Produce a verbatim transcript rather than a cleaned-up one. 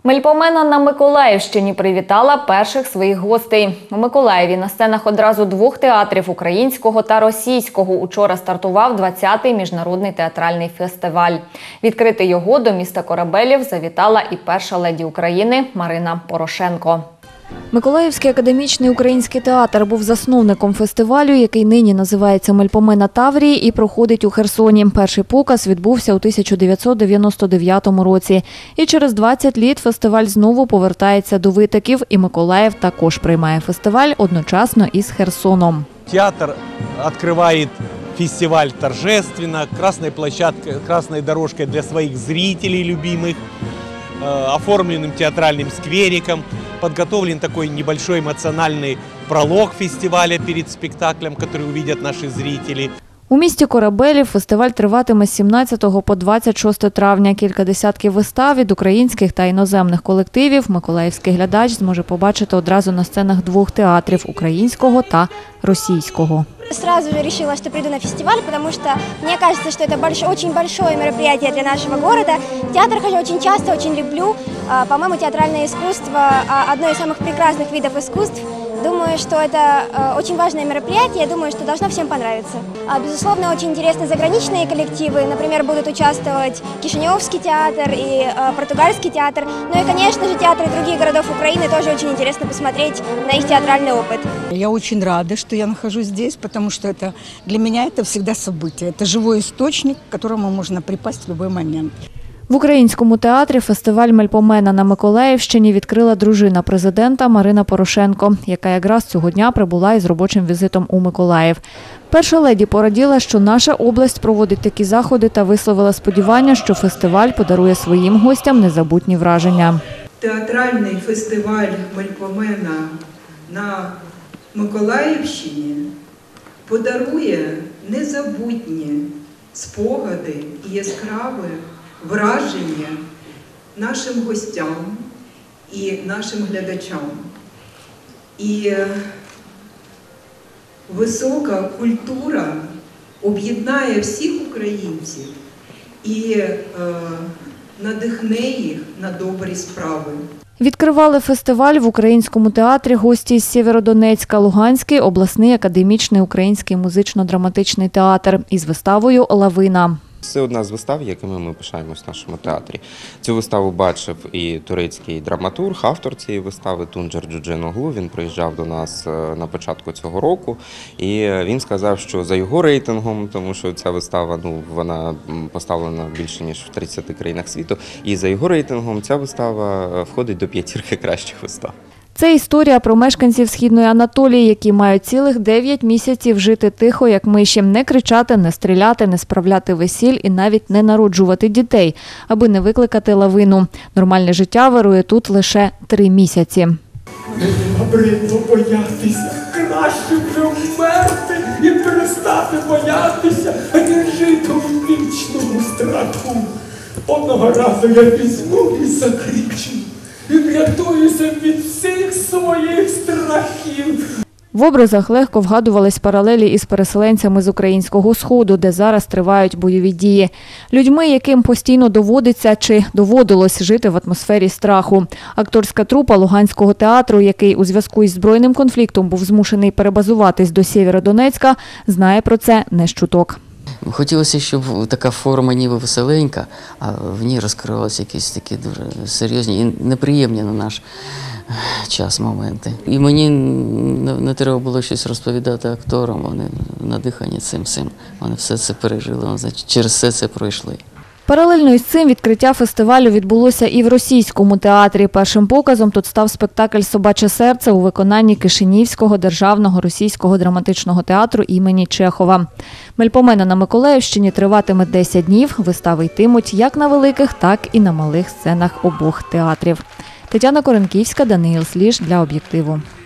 Мельпомена на Миколаївщині привітала перших своїх гостей. У Миколаєві на сценах одразу двох театрів – українського та російського – учора стартував двадцятий міжнародний театральний фестиваль. Відкрити його до міста Корабелів завітала і перша леді України Марина Порошенко. Миколаївський академічний український театр був засновником фестивалю, який нині називається «Мельпомена Таврії» і проходить у Херсоні. Перший показ відбувся у тисяча дев'ятсот дев'яносто дев'ятому році. І через двадцять літ фестиваль знову повертається до Витоків, і Миколаїв також приймає фестиваль одночасно із Херсоном. Театр відкриває фестиваль торжественно, красной площадкой, красной дорожкой для своих зрителей любимых, оформленным театральным сквериком. Подготовлен такой небольшой эмоциональный пролог фестиваля перед спектаклем, который увидят наши зрители. У місті Корабелів фестиваль триватиме з сімнадцятого по двадцять шосте травня. Кілька десятків вистав від українських та іноземних колективів миколаївський глядач зможе побачити одразу на сценах двох театрів – українського та російського. Сразу же решила, что приду на фестиваль, потому что мне кажется, что это больш... очень большое мероприятие для нашего города. Театр хожу очень часто, очень люблю. По-моему, театральное искусство – одно из самых прекрасных видов искусств. Думаю, что это очень важное мероприятие, думаю, что должно всем понравиться. Безусловно, очень интересны заграничные коллективы, например, будут участвовать Кишиневский театр и Португальский театр. Ну и, конечно же, театры других городов Украины тоже очень интересно посмотреть на их театральный опыт. Я очень рада, что я нахожусь здесь, потому что это, для меня это всегда событие. Это живой источник, к которому можно припасть в любой момент. В українському театрі фестиваль «Мельпомена» на Миколаївщині відкрила дружина президента Марина Порошенко, яка якраз цього дня прибула із робочим візитом у Миколаїв. Перша леді пораділа, що наша область проводить такі заходи та висловила сподівання, що фестиваль подарує своїм гостям незабутні враження. Театральний фестиваль «Мельпомена» на Миколаївщині подарує незабутні спогади і яскраві враження нашим гостям і нашим глядачам. І висока культура об'єднає всіх українців і е, надихне їх на добрі справи. Відкривали фестиваль в українському театрі гості з Сєвєродонецька, Луганський обласний академічний український музично-драматичний театр із виставою «Лавина». Це одна з вистав, якими ми пишаємось в нашому театрі. Цю виставу бачив і турецький драматург, автор цієї вистави Тунчер Джудженоглу. Він приїжджав до нас на початку цього року, і він сказав, що за його рейтингом, тому що ця вистава, ну, вона поставлена більше ніж в тридцяти країнах світу, і за його рейтингом ця вистава входить до п'ятірки кращих вистав. Це історія про мешканців Східної Анатолії, які мають цілих дев'ять місяців жити тихо, як миші, не кричати, не стріляти, не справляти весіль і навіть не народжувати дітей, аби не викликати лавину. Нормальне життя вирує тут лише три місяці. Мені набридло боятися, краще вже вмерти і перестати боятися, а не жити у вічному страху. Одного разу я візьму і закричу. І врятуюся від всіх своїх страхів. В образах легко вгадувались паралелі із переселенцями з українського Сходу, де зараз тривають бойові дії. Людьми, яким постійно доводиться чи доводилось жити в атмосфері страху. Акторська трупа Луганського театру, який у зв'язку із збройним конфліктом був змушений перебазуватись до Сєвєродонецька, знає про це не з чуток. Хотілося, щоб така форма ніби веселенька, а в ній розкривалися якісь такі дуже серйозні і неприємні на наш час моменти. І мені не треба було щось розповідати акторам, вони надихані цим всім. Вони все це пережили, вони через все це пройшли. Паралельно із цим відкриття фестивалю відбулося і в російському театрі. Першим показом тут став спектакль «Собаче серце» у виконанні Кишинівського державного російського драматичного театру імені Чехова. «Мельпомена» на Миколаївщині триватиме десять днів. Вистави йтимуть як на великих, так і на малих сценах обох театрів. Тетяна Коренківська, Даниїл Сліж для «Об'єктиву».